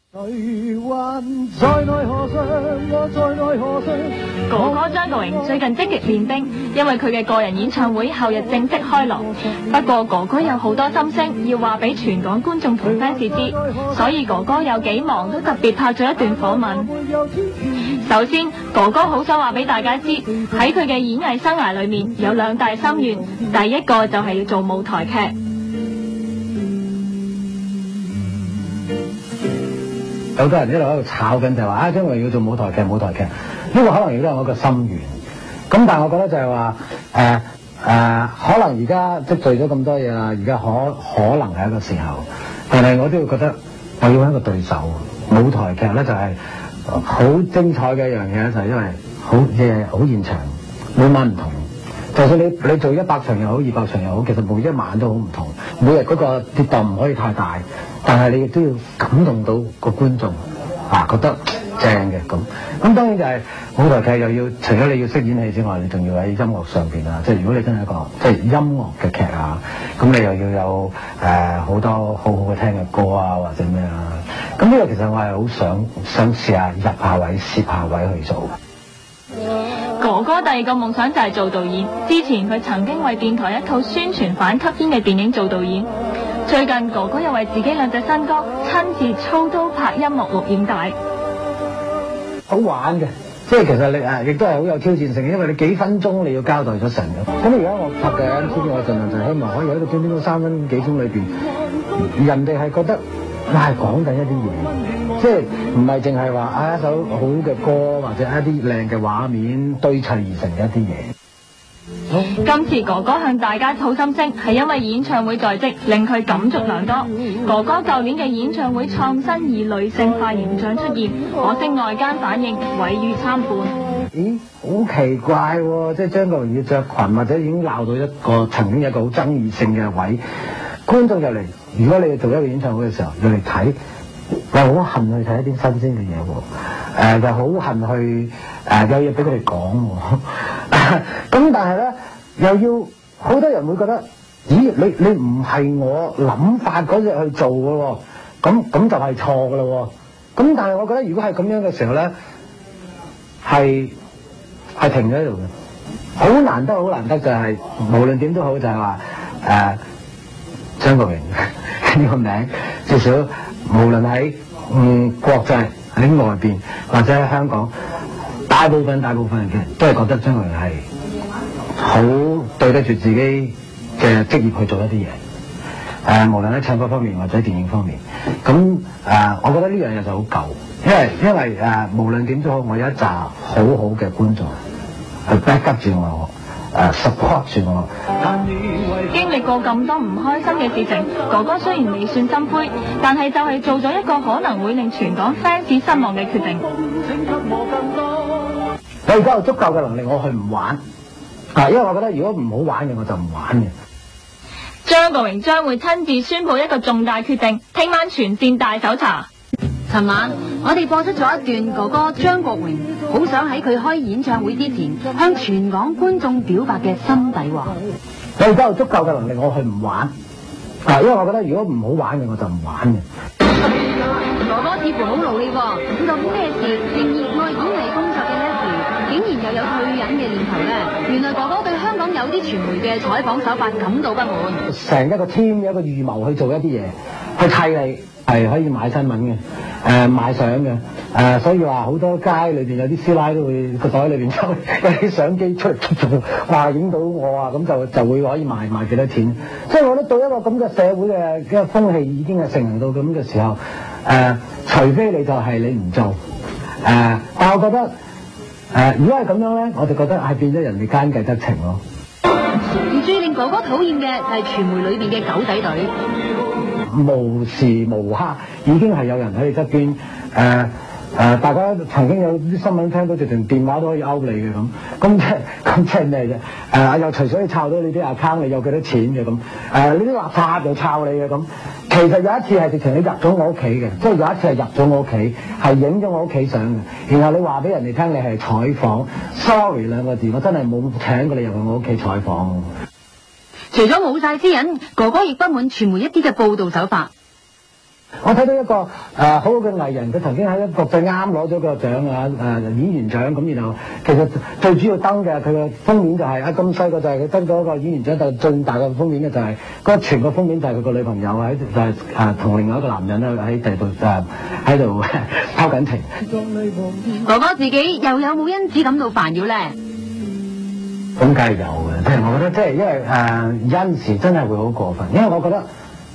哥哥張國榮最近積極練兵，因為佢嘅個人演唱會後日正式開鑼。不過哥哥有好多心聲要話俾全港觀眾同 fans 知，所以哥哥有幾忙都特別拍咗一段訪問。首先，哥哥好想話俾大家知，喺佢嘅演藝生涯裏面有兩大心願，第一個就係要做舞台劇。 好多人一路喺度炒緊就係話張國榮要做舞台劇，呢個可能亦都係我個心願。咁但係我覺得就係話可能而家積聚咗咁多嘢啦，而家可能係一個時候，但係我都會覺得我要揾一個對手。舞台劇咧就係好精彩嘅一樣嘢，就係因為好現場，每晚唔同。就算你做100場又好，200場又好，其實每一晚都好唔同。每日嗰個跌宕唔可以太大，但係你亦都要感動到個觀眾覺得正嘅咁。咁當然就係舞台劇又要除咗你要識演戲之外，你仲要喺音樂上邊啊。即係如果你真係一個即係音樂嘅劇啊，咁你又要有好多好好嘅聽嘅歌啊，或者咩啊。咁呢個其實我係好想試下入下位、攝下位去做。 哥哥第二個夢想就係做導演，之前佢曾經為電台一套宣傳反吸煙嘅電影做導演。最近哥哥又為自己兩隻新歌親自操刀拍音樂錄影帶， 好玩嘅，即係其實你亦都係好有挑戰性嘅，因為你幾分鐘你要交代咗成嘅。咁而家我拍嘅 MTV，我盡量就希望可以喺一個短短3分幾鐘裏邊，人哋係覺得我係講緊一啲嘢，即係唔係淨係話一首好嘅歌或者一啲靚嘅畫面堆砌而成嘅一啲嘢。 今次哥哥向大家吐心聲，係因為演唱會在即，令佢感觸良多。哥哥舊年嘅演唱會創新以女性化形象出現，可惜外間反應毀譽參半。 咦，好奇怪喎！即係張國榮要着裙，或者已經鬧到一個曾經有一個好爭議性嘅位，觀眾入嚟，如果你做一個演唱會嘅時候，入嚟睇，又好恨去睇一啲新鮮嘅嘢喎，又好恨去有嘢俾佢哋講喎。咁但係咧，又要好多人會覺得，咦？你唔係我諗法嗰隻去做嘅喎，咁就係錯嘅咯喎。咁但係我覺得，如果係咁樣嘅時候咧，係停咗喺度嘅。好難得就係、無論點都好，就係話張國榮呢個名，至少無論喺國際喺外邊或者喺香港，大部分人嘅都係覺得張國榮係好對得住自己嘅職業去做一啲嘢，無論喺唱歌方面或者電影方面。咁我覺得呢樣嘢就好夠，因為無論點都好，我有一紮好好嘅觀眾去 back up 住我，support 住我。 經歷過咁多唔開心嘅事情，哥哥雖然未算心灰，但係就係做咗一個可能會令全港 fans 失望嘅決定。 我而家有足夠嘅能力，我去唔玩。因為我覺得如果唔好玩嘅，我就唔玩嘅。 張國榮將會親自宣布一個重大決定，聽晚全線大搜查。 尋晚我哋播出咗一段哥哥張國榮好想喺佢開演唱會之前向全港觀眾表白嘅心底話。 我而家有足夠嘅能力，我去唔玩。因為我覺得如果唔好玩嘅，我就唔玩嘅。 哥哥似乎好努力喎，究竟咩事令熱愛演藝工作嘅 Leslie竟然又有退隱嘅念頭呢？原來哥哥對香港有啲傳媒嘅採訪手法感到不滿。 成一個 team 有一個預謀去做一啲嘢，去替你係可以買新聞嘅，買相嘅，所以話好多街裏邊有啲師奶都會個袋裏邊抽有啲相機出嚟，話影到我啊，咁就會可以賣幾多錢。所以我覺得到一個咁嘅社會嘅一個風氣已經係盛行到咁嘅時候，除非你就係你唔做，但係我覺得如果係咁樣咧，我就覺得係變咗人哋奸計得情咯。 而最令哥哥討厭嘅就係傳媒裏邊嘅狗仔隊。 無時無刻已經係有人喺你側邊，大家曾經有啲新聞聽到直情電話都可以勾你嘅咁即係咩啫？又隨手去抄到你啲 account， 你有幾多錢嘅咁？你啲垃圾又抄你嘅咁。其實有一次係直情你入咗我屋企嘅，即係有一次係入咗我屋企，係影咗我屋企相嘅。然後你話俾人哋聽你係採訪 ，sorry 兩個字，我真係冇請過你入去我屋企採訪。 除咗冇晒私隱，哥哥亦不滿傳媒一啲嘅報導手法。 我睇到一個好好嘅藝人，佢曾經喺國際啱攞咗個獎演員獎咁，然後其實最主要登嘅佢嘅封面就係咁細個就係佢登咗個演員獎，但係最大嘅封面嘅就係全個封面就係佢個女朋友喺同另外一個男人咧喺地度喺度拋緊情。 哥哥自己又有冇因此感到煩擾咧？ 咁梗係有嘅，即係我覺得即係因為有陣時真係會好過分，因為我覺得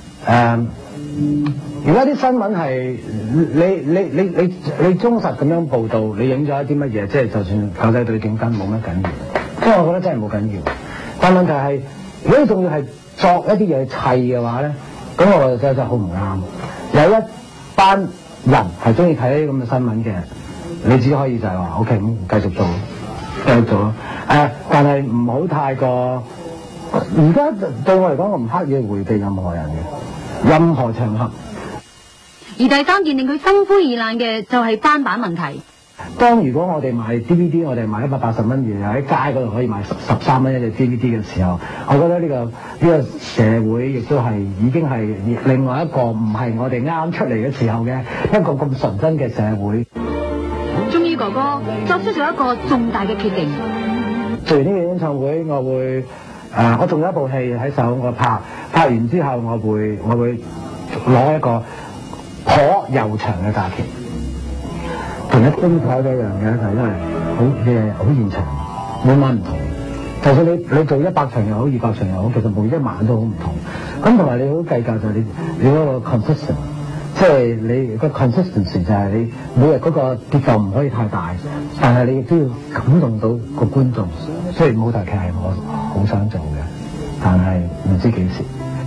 而家啲新聞係你忠實咁樣報導，你影咗一啲乜嘢，即係就算狗仔隊點跟冇乜緊要，即係我覺得真係冇緊要。但問題係，如果你仲要係作一啲嘢去砌嘅話咧，咁我覺得真係好唔啱。有一班人係中意睇呢啲咁嘅新聞嘅，你只可以就係話 OK 咁繼續做咯。但係唔好太過。而家對我嚟講，我唔刻意迴避任何人嘅任何場合。 而第三件令佢心灰意冷嘅就係翻版問題。 當如果我哋買 DVD， 我哋買180蚊，而喺街嗰度可以買13蚊一隻 DVD 嘅時候，我覺得呢個社會亦都係已經係另外一個唔係我哋啱出嚟嘅時候嘅一個咁純真嘅社會。 終於哥哥作出咗一個重大嘅決定。 做完呢個演唱會，我會我仲有一部戲喺手，我拍完之後，我會攞一個頗悠長嘅假期。同一精彩嘅一樣嘢就係因為好現場，每晚唔同。就算你做100場又好，200場又好，其實每一晚都好唔同。咁同埋你好計較就係你嗰個 consistent， 即係你個 consistency 就係你每日嗰個節奏唔可以太大，但係你亦都要感動到個觀眾。雖然舞台劇係我好想做嘅，但係唔知幾時。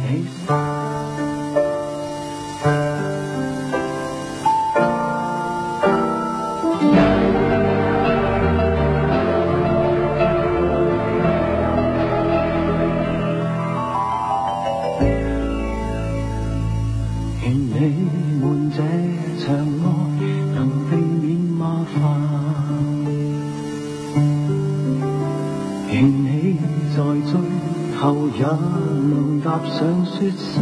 上雪山，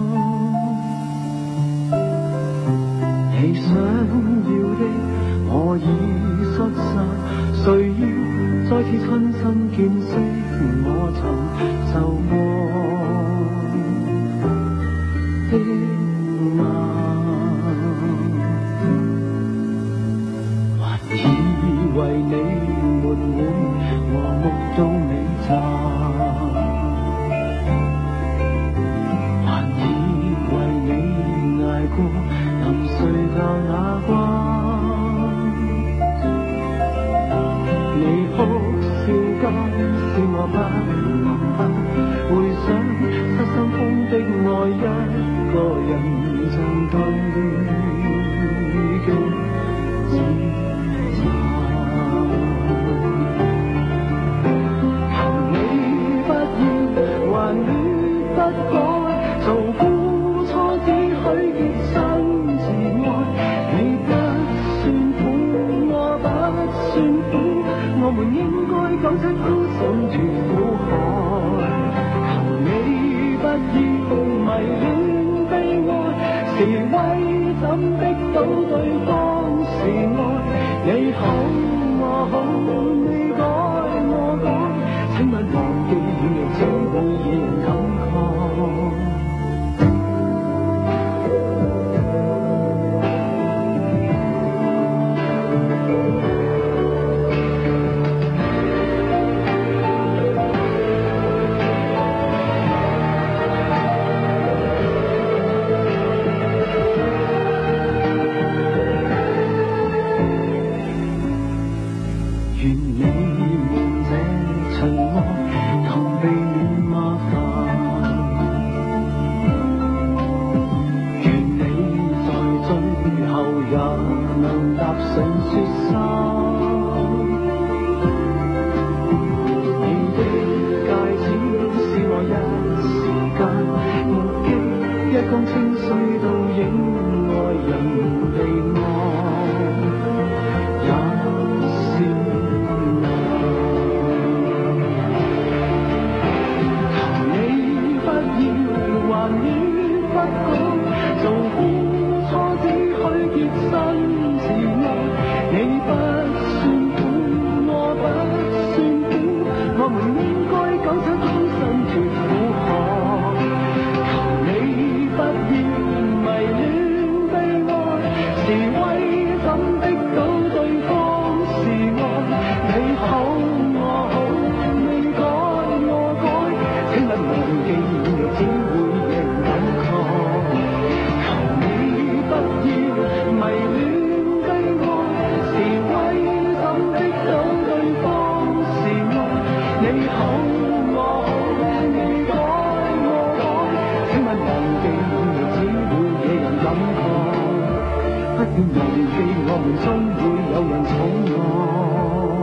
你想要的我已失散，誰要再次親身見識我曾受過的難，還以為你們會和睦到尾站。臨睡覺那關，你哭笑間是我不能不回想失心瘋的愛一個人像對嘅指責，求你不要還戀不改，做苦初只許結生。我們應該九七孤身絕苦海，求你不要迷戀悲哀，是為怎逼到對方是愛，你好我好你改我改，請勿忘記遠離只會惹人感慨。還戀不改，做真自愛，你不算苦，我不算苦，我們應該九七終身絕苦海。求你不要迷戀被愛，是為怎的到對方是愛？你好我好，你改我改，請勿忘記只會贏感慨。求你不要迷戀被愛，是為怎的到對方是愛？你好我好，你改我改，請勿忘記只會惹人感慨。不要忘記我們終會有人寵愛。